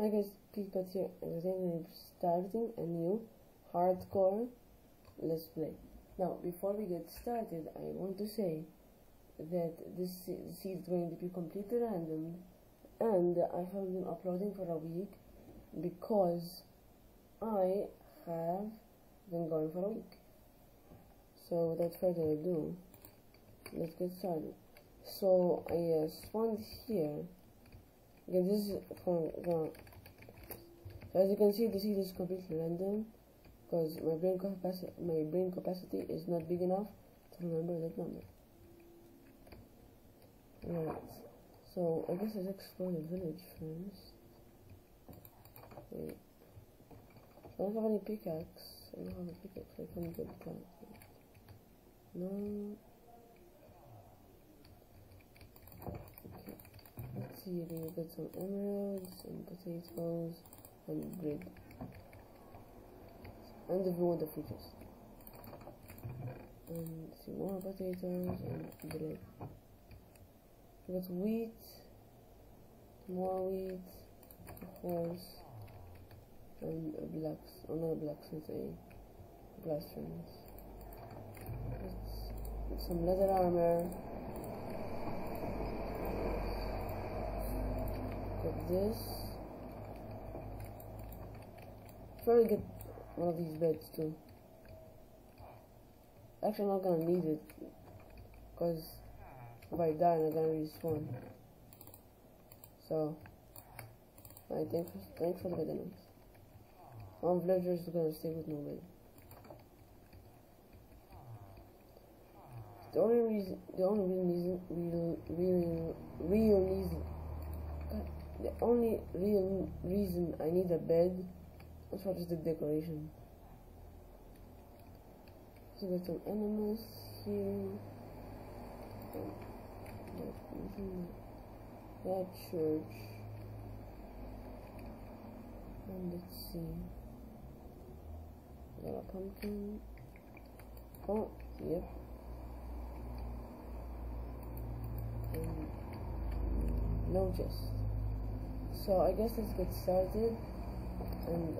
Hi guys, Pete Pat here, and today I'm starting a new hardcore let's play. Now, before we get started, I want to say that this seed is going to be completely random, and I haven't been uploading for a week because I have been gone for a week. So without further ado, let's get started. So I spawned here. Again, this is as you can see, the seed is completely random because my brain capacity is not big enough to remember that number. Right. So I guess let's explore the village first. Wait. I don't have any pickaxe. I don't have a pickaxe. I can't get that. No. Okay. Let's see. We got some emeralds and potatoes and bread. And if you want the fruits. And see more potatoes and bread. We got wheat, more wheat, a horse, and a blacks. Oh, not a blacksmith, a blast furnace. Let's some leather armor. Got this. Try to get one of these beds too. Actually, I'm not gonna need it because if I die, I'm gonna respawn. So, thanks for the guidance. One villager is gonna stay with no bed. The only real reason I need a bed is for just the decoration. So we got some animals here. That church. And let's see. Got a pumpkin. Oh, yep. And no chest. So I guess let's get started. And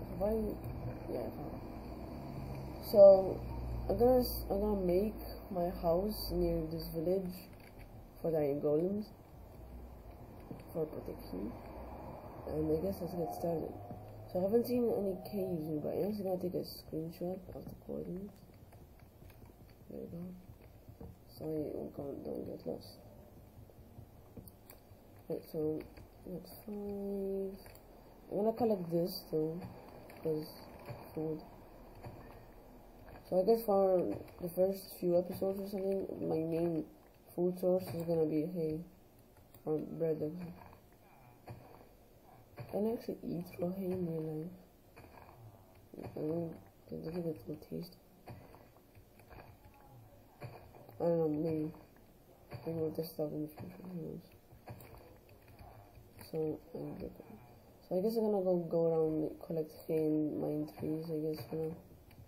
so I'm gonna make my house near this village for the iron golems for protection. And I guess let's get started. So I haven't seen any caves nearby. I'm just gonna take a screenshot of the coordinates. There we go. So don't get lost. Right, so that's 5. I'm gonna collect this too, because food. So I guess for the first few episodes or something, my main food source is gonna be hay or bread. Can I actually eat raw hay in real life? I don't think it will taste. I don't know, maybe we'll test out in the future. Who knows? So I guess I'm gonna go around collect hay and mine trees, I guess, for now.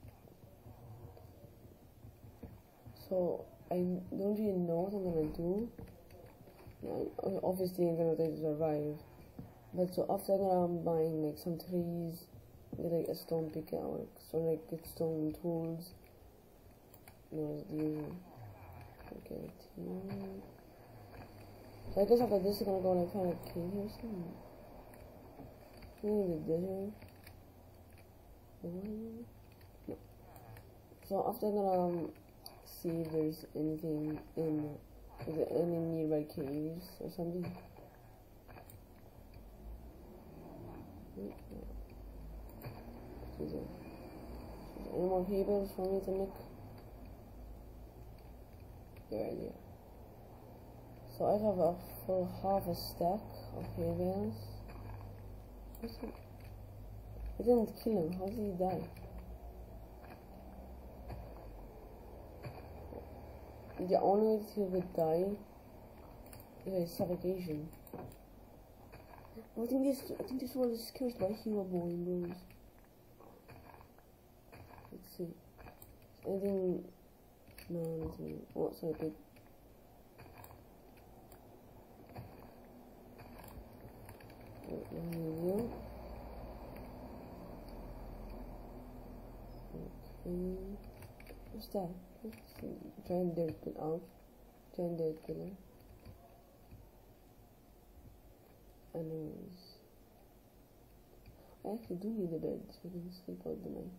So I don't really know what I'm gonna do. Obviously I'm gonna try to survive. But so after that I'm buying like some trees, get like a stone pickaxe, or like get stone tools. No, the usual. Okay, so I guess after this I'm gonna go like find a cave or something. In the desert. No. So after I'm gonna see if there's anything any nearby caves or something. Any more hay bales for me to make? Good idea. So I have a full half a stack of hay bales. I didn't kill him. How did he die? The only way he would die is suffocation. I think this world is cursed by hero boy bros. Let's see. Anything? No, nothing. Oh, sorry, pig. You. What's that? Giant dirt pillar. Giant dirt pillar. Anyways, I actually do need a bed so I can sleep out the night.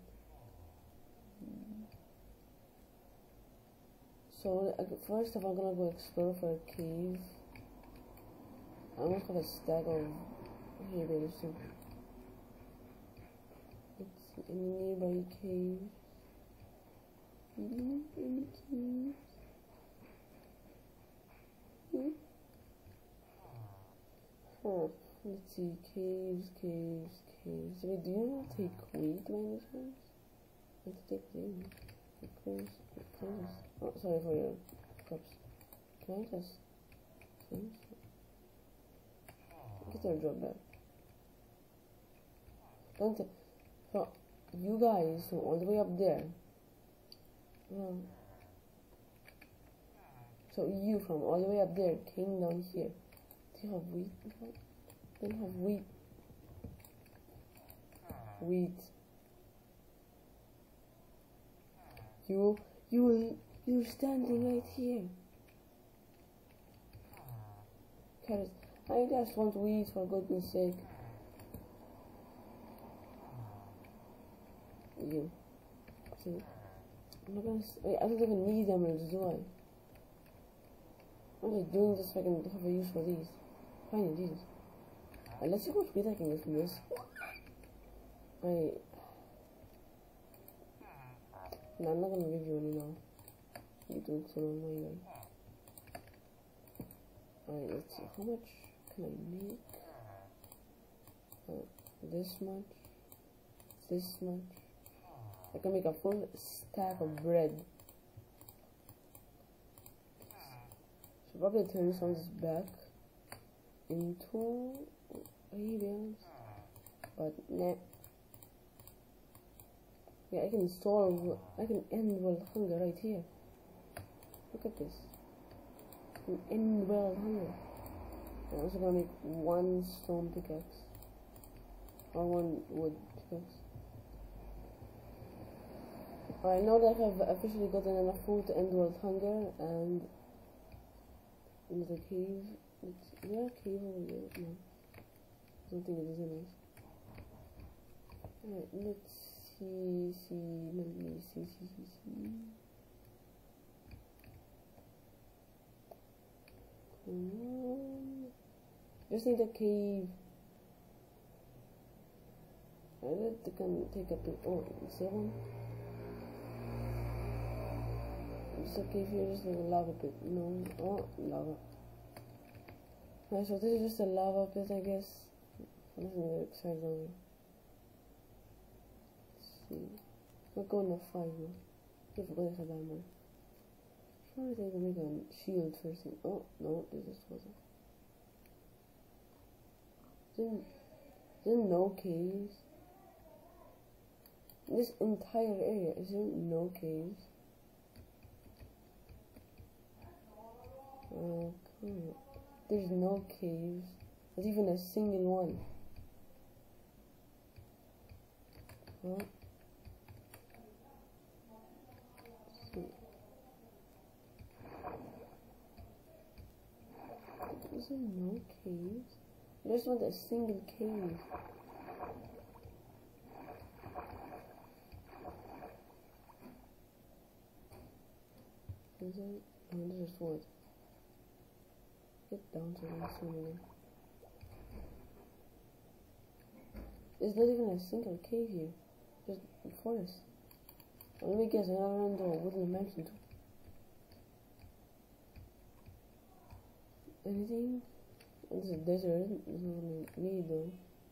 So first of all, I'm gonna go explore for a cave. I almost have a stack of hay bales too. It's in a nearby cave. In the cave. Huh. Let's see. Caves. Wait, do you not take wheat by any chance? Let's take wheat. Oh, sorry for your crops. Can I just get your job back? Don't say. So, you guys from all the way up there. So you from all the way up there came down here. Do you have wheat? Don't have wheat. Wheat. You're standing right here. Carrots. I just want wheat for goodness sake. You. See? I'm not gonna. Wait, I don't even need emeralds, do I? I'm just doing this so I can have a use for these. Fine, Jesus. Let's see what wheat I can get from this. No, I'm not gonna give you any now. You do so on my way. Alright, let's see. How much can I make? This much. This much. I can make a full stack of bread. Should probably turn some of this back into hay bales. But nah. Yeah, I can end world hunger right here. Look at this. I can end world hunger. I'm also gonna make one stone pickaxe. Or one wood pickaxe. I know that I've officially gotten enough food to end world hunger, and there's a cave. Is there a cave over there? No. I don't think it is anyways. Alright, let's see. Just need a cave. I can take a pic. Oh, is there one? Just a cave here, just like a lava pit. No. Oh, lava. Alright, so this is just a lava pit, I guess. Nothing really exciting over here. We'll go in the 5 now. If we're going to have armor. Surely they can make a shield first thing. Oh, no, this just wasn't. Is there no caves? In this entire area, is there no caves? Oh, come on. There's no caves. Not even a single one. Huh? Is there no caves? I just want a single cave. Is there? No, there's just wood. Get down so I can see more. There's not even a single cave here. Just a forest. Let me guess, I gotta run to a woodland mansion too. Anything? It's a desert. There's nothing I need though.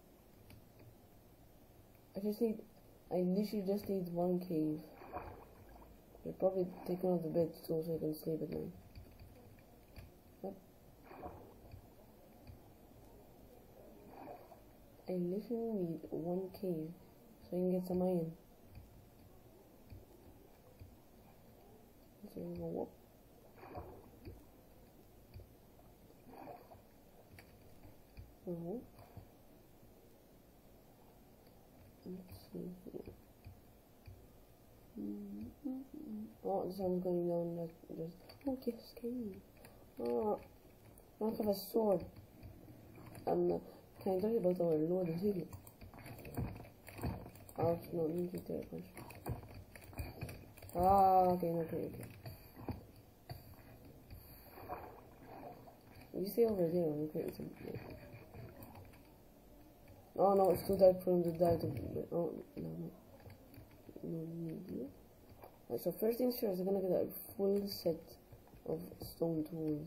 I literally just need one cave. I'll probably take one of the beds too so I can sleep at night. Yep. I literally need one cave so I can get some iron. So we go whoop. Let's see here. Oh, the sun's going down. Oh, yes, cave. Oh, I don't have a sword. And can I tell you about our Lord of Healing? Oh, no, you need to take a punch. Ah, okay. You stay over there, I'm creating something. Oh no, it's too dark for him to die. Oh, no. Right, so first things first, I'm gonna get a full set of stone tools.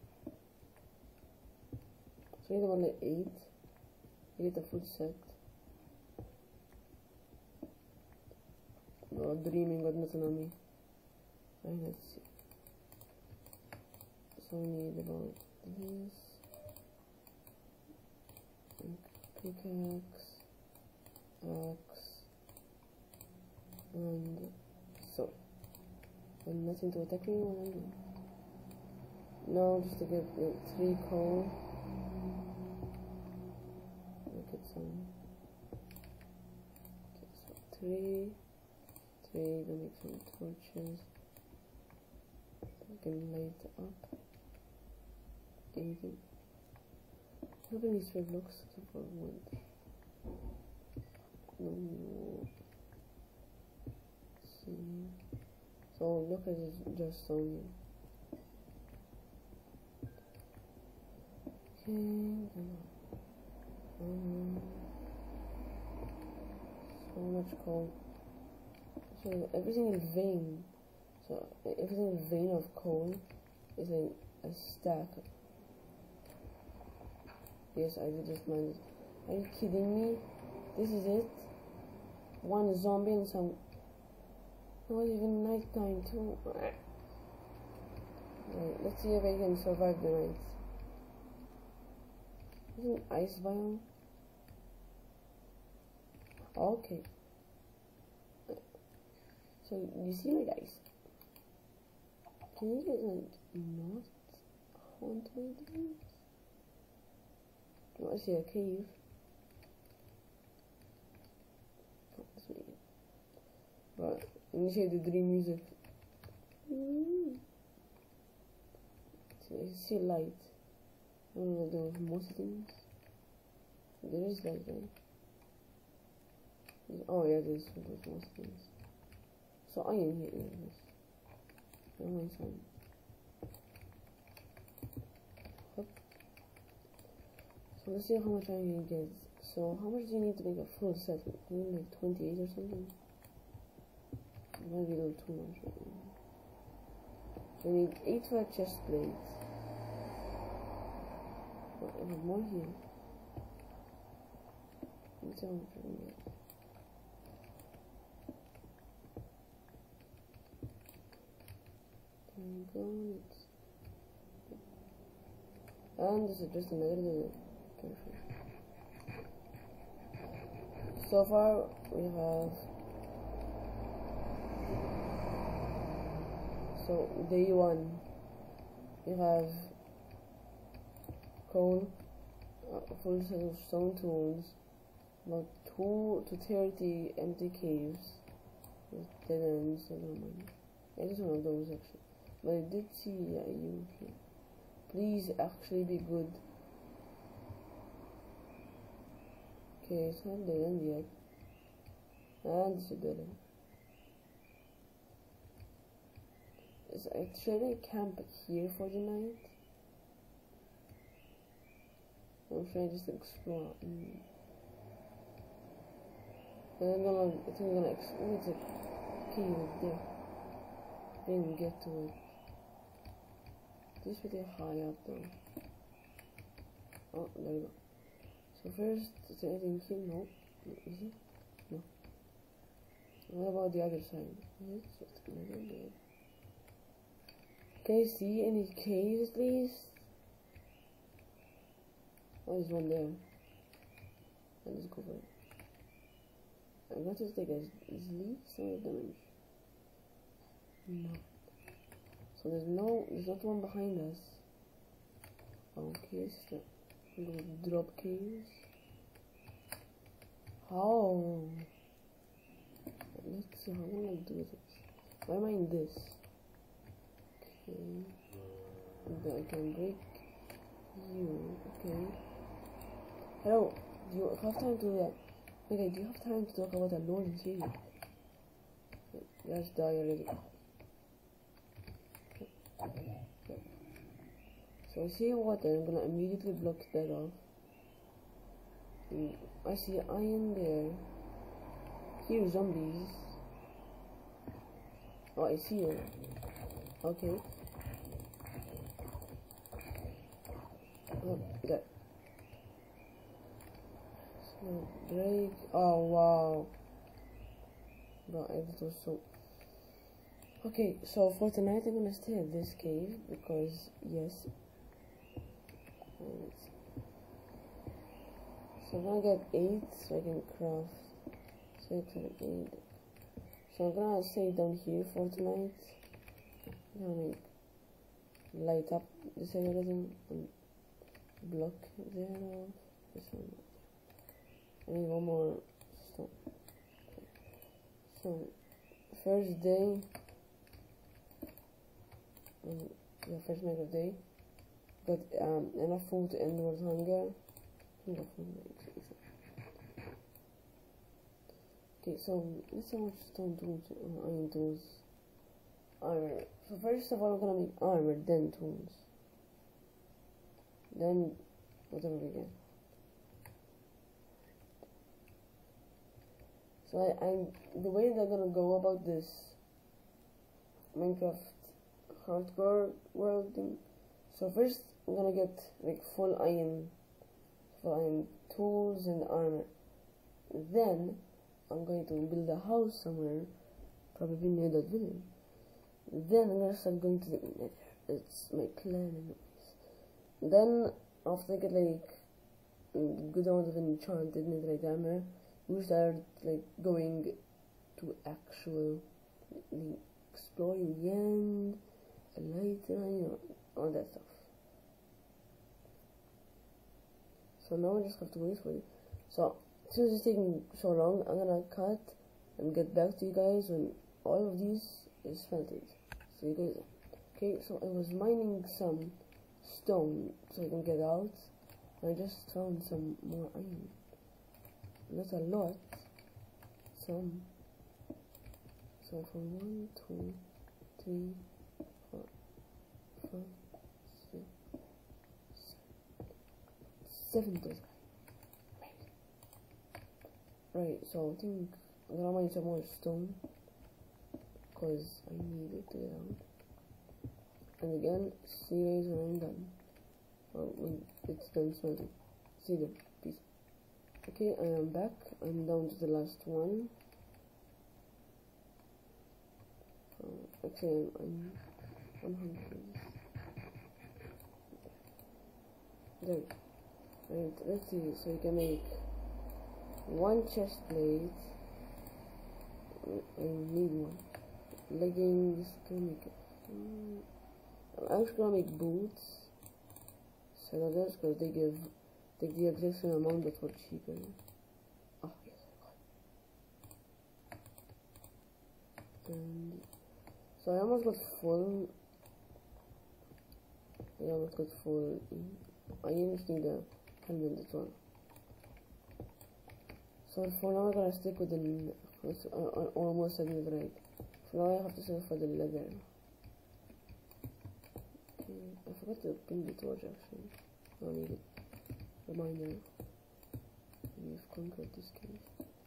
So you need one like 8. You get the full set. No, dreaming, got nothing on me. Right, let's see. So we need about this. Pickaxe, axe, and sword. And nothing to attack me when I'm doing. Now just to get 3 coal. Look at some. Okay, so 3, gonna make some torches. I can light up anything. Nobody needs 12 blocks except for wood. No. Let's see. So look at it just stone here. Okay, so much coal. So everything in vein. So everything in vein of coal is a stack. Yes, I did just mind it. Are you kidding me? This is it? One zombie and some... Not even nighttime too. Right, let's see if I can survive the night. Is it an ice biome? Okay. So you see my guys? Can you guys not haunt my days? Oh, I see a cave. Oh, that's me. Right, initiate the dream music. So I see light. I don't know, there was most things. There is light, right? Oh yeah, there's most things. So I am here. I want some. So let's see how much iron you get. So how much do you need to make a full set? You need like 28 or something? Maybe a little too much. So you need 8 for a chest plate. Oh, I have more here. Let's see how much I can get. There we go. And this is just another little. Perfect. So far we have day 1 we have coal, a full set of stone tools, about 2 to 30 empty caves with dead ends. I don't know. I just one of those actually, but I did see you here. Please actually be good. Okay, it's not dead end yet. And it's a dead end. Should I camp here for the night? Or should I just explore? I think I'm gonna explore. It's a cave there. Didn't get to it. This is pretty high up though. Oh, there we go. So first, is there anything here? No. Is it? No. What about the other side? Is it just another there? Can you see any caves, please? Oh, there's one there. Let's go for it. I'm going to take as easily some damage. No. So there's not one behind us. Okay, so little drop caves. How? Let's see how can I do this. Why am I in this? Okay. Then I can break you. Okay. Hello. Do you have time to okay, do you have time to talk about a Lord and Savior? Let's die already. Okay. So I see water, I'm gonna immediately block that off. I see iron there. Here zombies. Oh, I see you. Okay. Oh, there. So break. Oh wow. But it was so. Okay, so for tonight I'm gonna stay at this cave because yes. So I'm gonna get 8 so I can craft 6 and 8. So I'm gonna stay down here for tonight. I'm gonna make light up this area and block there off. This one. I need one more stone. So first day, the first night of day, got enough food to end world hunger. Okay, so let's see how much stone tools, iron tools, armor. So first of all, we're gonna make armor, then tools, then whatever we get. So the way they're gonna go about this Minecraft hardcore world thing. So first, I'm gonna get like full iron tools and armor. Then I'm going to build a house somewhere, probably near that village. Then I'm gonna start going to the nether. It's my plan anyways. Then after I get like a good amount of enchanted netherite armor, we start like going to actual exploring the end, all that stuff. So now I just have to wait for it. So since it's taking so long, I'm gonna cut and get back to you guys when all of these is smelted. So you guys, okay? So I was mining some stone so I can get out. I just found some more iron. Not a lot. Some. So from 1, 2, 3, 4, 5, 6, 7 days. Right, so I think I'm gonna mine some more stone because I need it to get out. And again, see you guys when I'm done. When it's done smelting. See you then. Peace. Okay, I am back. I'm down to the last one. Actually, I'm 100. There. Right, let's see. So you can make one chest plate. I need one. Leggings. Can make it. I'm actually gonna make boots. Saddles, because they give the exact same amount but for cheaper. Oh yes, and so I almost got full. I almost got full. I just need a helmet as well. So for now I'm gonna stick with the almost said netherite. For now I have to search for the leather. Okay, I forgot to bring the torch actually. I don't need it. Reminder. We've conquered this cave.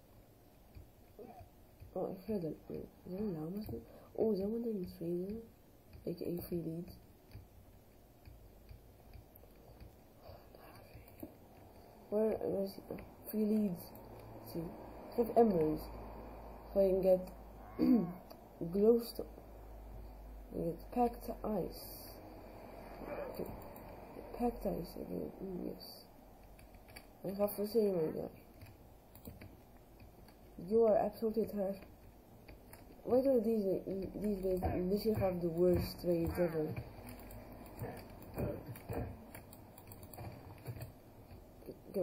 Oh, I heard that. Wait, is there llamas there? Oh, is there one in Sweden? AKA free leads. Where is it? Free leads. See, I have emeralds. So I can get glowstone. I get packed ice. Okay. Packed ice again. Yes. I have to say, my guy, you are absolutely trash. Why do these guys literally have the worst trades ever?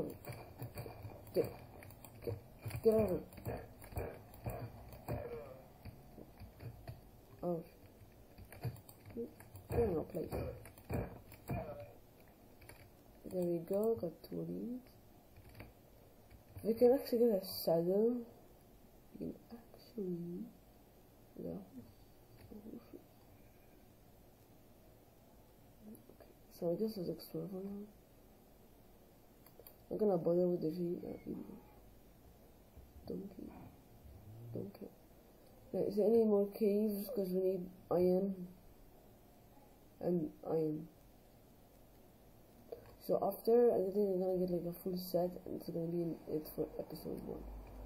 Get over. Ouch. I don't know, plate. There we go, got 2 of these. We can actually get a saddle. We can actually... Yeah. Okay. So I guess let's explore for now. I'm gonna bother with the donkey. Is there any more caves? Because we need iron. And iron. So after, I think we're gonna get like a full set, and it's gonna be it for episode 1.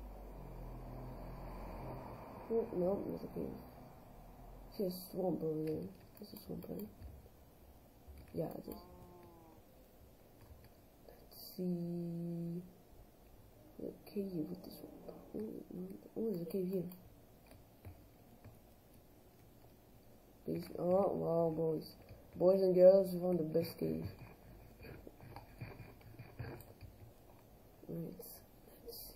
Oh, no, not a cave. See a swamp over there. Is a swamp, right? Yeah, it is. Let's see. A cave with the swamp. Oh, there's a cave here. Oh, wow, boys. Boys and girls, we found the best cave. Right, let's see.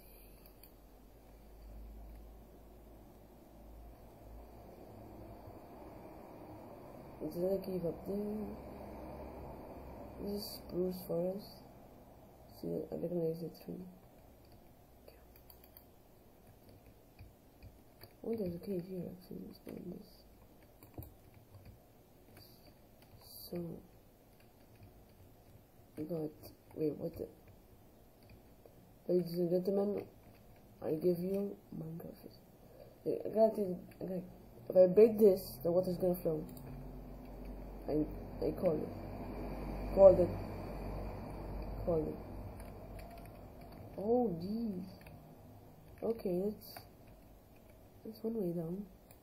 Is there a cave up there? This is spruce forest. See, I recognize the tree. Oh, there's a cave here actually. Let's go in this. So, we got. Wait, what the. Ladies and gentlemen, I give you Minecraft. Okay, if I break this, the water's gonna flow. I called it. Oh, geez. Okay, that's one way down.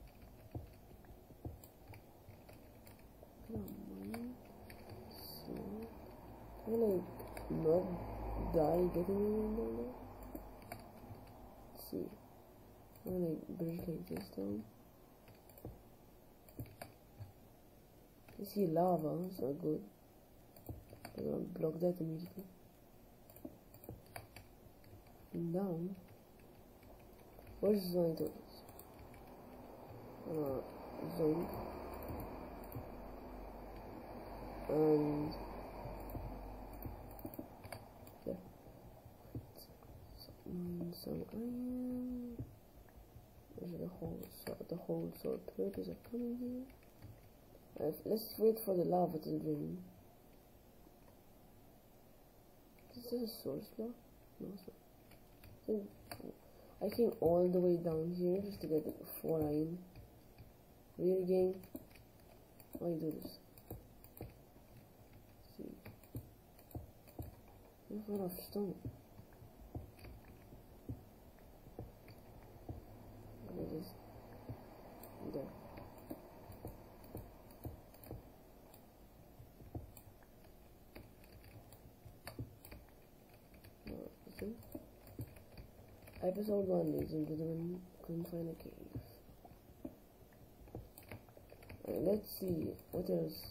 Come on. So, can I not die getting in there? Let's see. I'm gonna bridge like this down. I see lava, it's not good. I'm gonna block that immediately. And down. Where's Zoink? Zoink. And yeah. Some iron. There's the whole sword pillars are coming here. Let's wait for the lava to drain. Is this a source block? No, it's not. I came all the way down here just to get 4 iron. Really, game? Why do this? Let's see. I have a lot of stone. Look at this. There. Episode 1, ladies and gentlemen, couldn't find a cave. Let's see what else.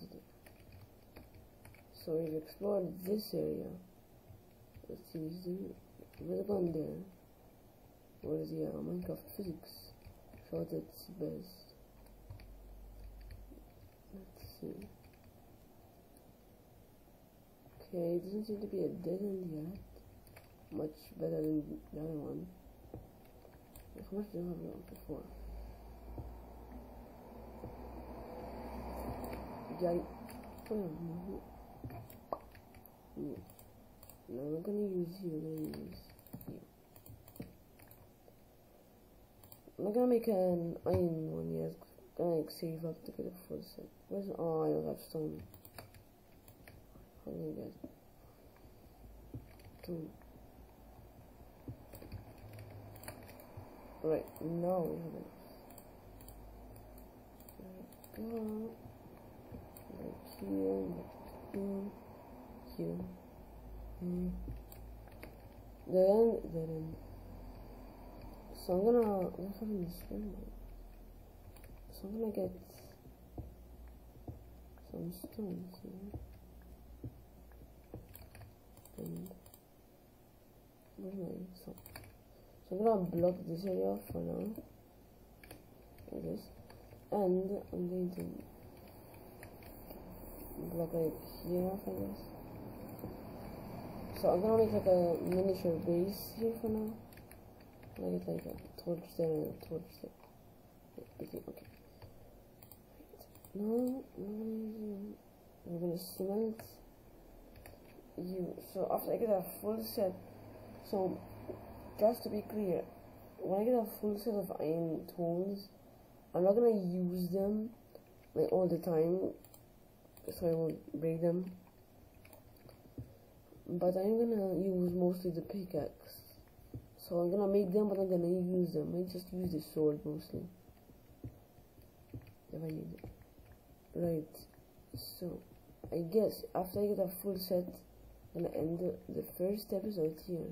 So we've explored this area. Let's see, we're going there. What is the Minecraft physics? Shot its best. Let's see. Okay, it doesn't seem to be a dead end yet. Much better than the other one. How much do I have before? No, I'm not gonna use you, I'm gonna use you. I'm not gonna make an iron one yet. I'm gonna like save up to get a full set. Where's I don't have stone. How do I get 2? Right, now we have enough. There we go. Right here. Then. So I'm gonna. So I'm gonna get some stones here. And where's my stone? So I'm gonna block this area for now, like this. and I'm going to block right here off, I guess. So I'm gonna make like a miniature base here for now. I get like a torch there and a torch there. Okay. Now we're gonna smelt you. So after I get a full set, so just to be clear, when I get a full set of iron tools, I'm not gonna use them like all the time, so I won't break them. But I'm gonna use mostly the pickaxe. So I'm gonna make them, but I'm gonna use them. I just use the sword mostly if I need it. Right. So I guess after I get a full set, I'm gonna end the first episode here.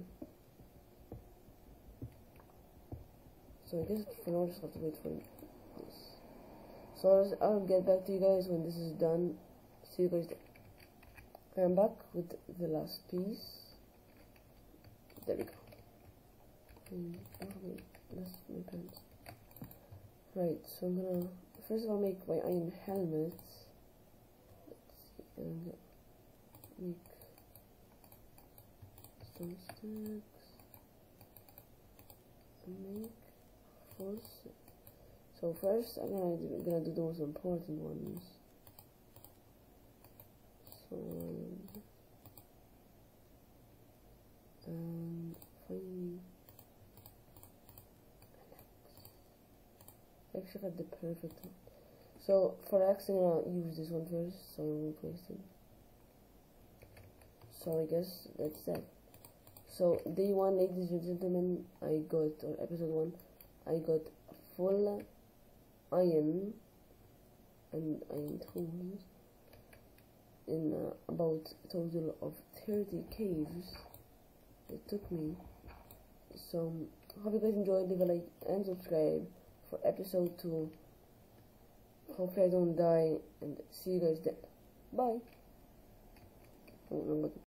So I guess for now I just have to wait for this. So I'll get back to you guys when this is done. See you guys there. I'm back with the last piece. There we go. Oh wait, that's my pants. Right, so I'm gonna first of all make my iron helmet. Let's see, and make stone sticks. And make full set. So first I'm gonna do the most important ones. Sword and finally I actually got the perfect one. So for axe I'm gonna use this one first, so I won't waste it. So I guess that's that. So day 1, ladies and gentlemen, I got, or episode 1, I got full iron and iron tools in about a total of 30 caves it took me. So hope you guys enjoyed. Leave a like and subscribe for episode 2. Hopefully I don't die, and see you guys then. Bye.